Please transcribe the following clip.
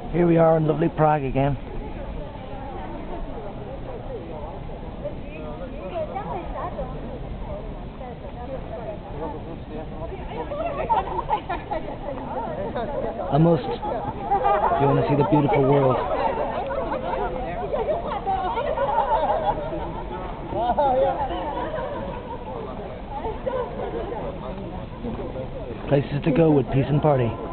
Here we are in lovely Prague again. A must if you want to see the beautiful world. Places to go with peace and party.